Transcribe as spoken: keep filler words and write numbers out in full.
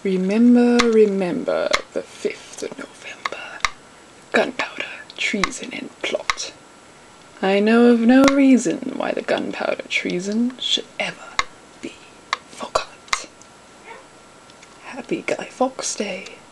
Remember, remember the fifth of November. Gunpowder, treason, and plot. I know of no reason why the gunpowder treason should ever be forgot. Happy Guy Fawkes Day.